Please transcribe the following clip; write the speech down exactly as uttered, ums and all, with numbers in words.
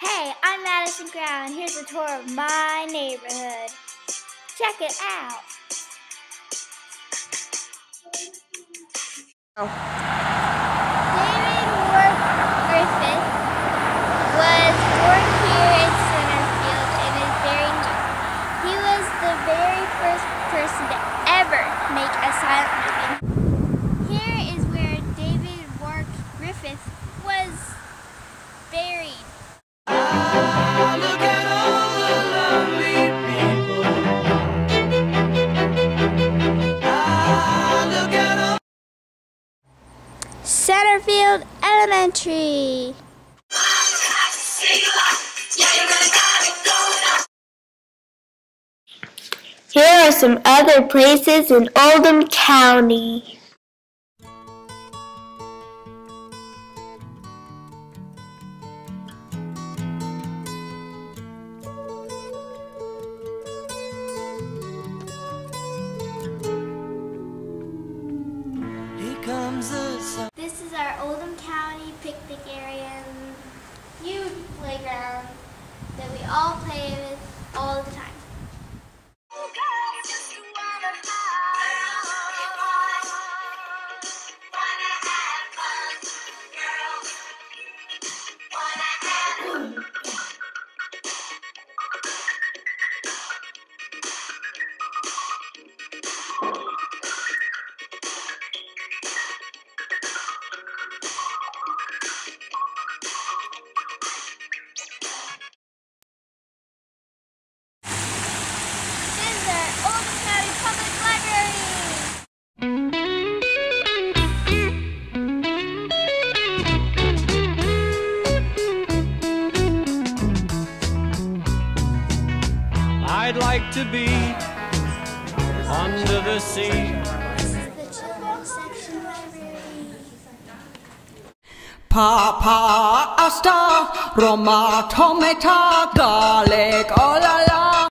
Hey, I'm Madison and here's a tour of my neighborhood. Check it out. Oh. David Ward Griffith was born here in Centerfield and is buried here. He was the very first person to ever make a silent movie. Here is where David Ward Griffith was buried. Ah, look at all the lovely people. Ah, look at all. Centerfield Elementary. Here are some other places in Oldham County. This is our Oldham County picnic area and huge playground that we all play with all the time. I'd like to be under the sea. This is the children's section library. Papa asta Roma tomato garlic oh la la.